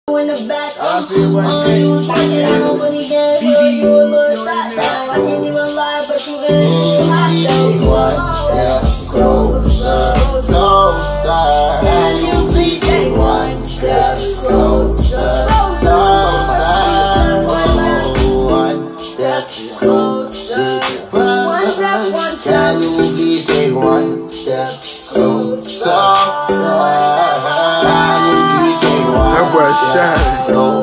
In the back, you talking, I'm over the game, you a little thought now. I can't even lie, but you really hot though. One step closer, closer. Can you please take one step closer, closer? One step closer. Can you please take one step closer? Can you please take one step closer?